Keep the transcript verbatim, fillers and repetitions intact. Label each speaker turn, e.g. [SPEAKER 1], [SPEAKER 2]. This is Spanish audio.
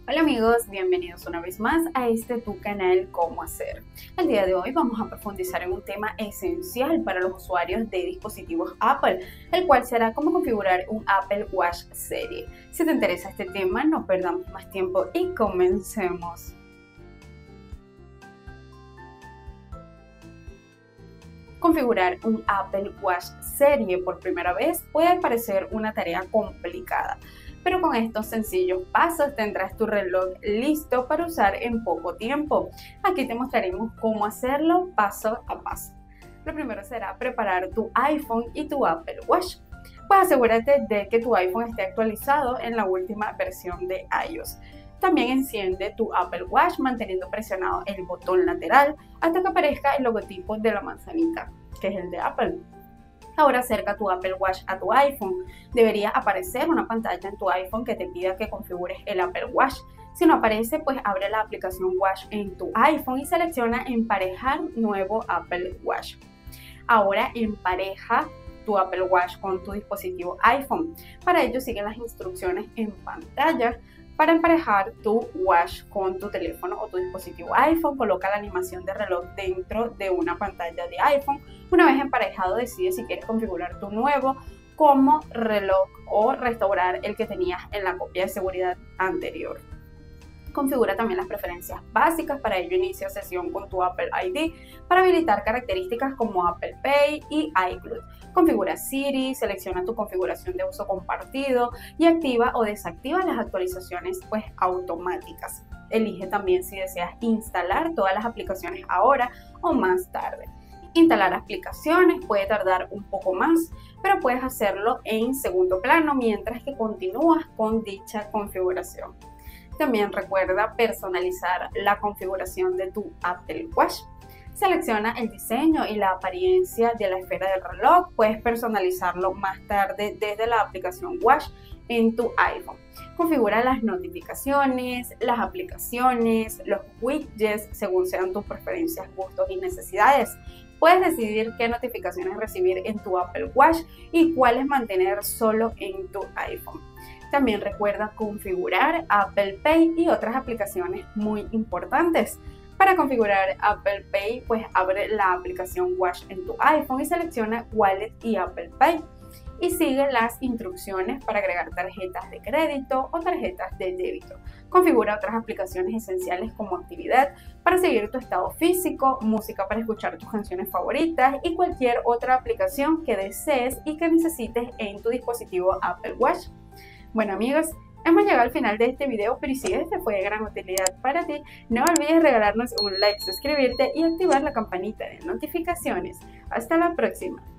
[SPEAKER 1] Hola amigos, bienvenidos una vez más a este tu canal Cómo Hacer. El día de hoy vamos a profundizar en un tema esencial para los usuarios de dispositivos Apple, el cual será cómo configurar un Apple Watch serie. Si te interesa este tema, no perdamos más tiempo y comencemos. Configurar un Apple Watch serie por primera vez puede parecer una tarea complicada, pero con estos sencillos pasos tendrás tu reloj listo para usar en poco tiempo. Aquí te mostraremos cómo hacerlo paso a paso. Lo primero será preparar tu iPhone y tu Apple Watch. Pues asegúrate de que tu iPhone esté actualizado en la última versión de iOS. También enciende tu Apple Watch manteniendo presionado el botón lateral hasta que aparezca el logotipo de la manzanita, que es el de Apple. Ahora acerca tu Apple Watch a tu iPhone. Debería aparecer una pantalla en tu iPhone que te pida que configures el Apple Watch. Si no aparece, pues abre la aplicación Watch en tu iPhone y selecciona emparejar nuevo Apple Watch. Ahora empareja tu Apple Watch con tu dispositivo iPhone. Para ello sigue las instrucciones en pantalla. Para emparejar tu watch con tu teléfono o tu dispositivo iPhone, coloca la animación de reloj dentro de una pantalla de iPhone. Una vez emparejado, decide si quieres configurar tu nuevo como reloj o restaurar el que tenías en la copia de seguridad anterior. Configura también las preferencias básicas. Para ello inicia sesión con tu Apple I D para habilitar características como Apple Pay y iCloud. Configura Siri, selecciona tu configuración de uso compartido y activa o desactiva las actualizaciones pues, automáticas. Elige también si deseas instalar todas las aplicaciones ahora o más tarde. Instalar aplicaciones puede tardar un poco más, pero puedes hacerlo en segundo plano mientras que continúas con dicha configuración. También recuerda personalizar la configuración de tu Apple Watch. Selecciona el diseño y la apariencia de la esfera del reloj. Puedes personalizarlo más tarde desde la aplicación Watch en tu iPhone. Configura las notificaciones, las aplicaciones, los widgets según sean tus preferencias, gustos y necesidades. Puedes decidir qué notificaciones recibir en tu Apple Watch y cuáles mantener solo en tu iPhone. También recuerda configurar Apple Pay y otras aplicaciones muy importantes. Para configurar Apple Pay, pues abre la aplicación Watch en tu iPhone y selecciona Wallet y Apple Pay. Y sigue las instrucciones para agregar tarjetas de crédito o tarjetas de débito. Configura otras aplicaciones esenciales como actividad para seguir tu estado físico, música para escuchar tus canciones favoritas y cualquier otra aplicación que desees y que necesites en tu dispositivo Apple Watch. Bueno amigos, hemos llegado al final de este video, pero si este fue de gran utilidad para ti, no olvides regalarnos un like, suscribirte y activar la campanita de notificaciones. Hasta la próxima.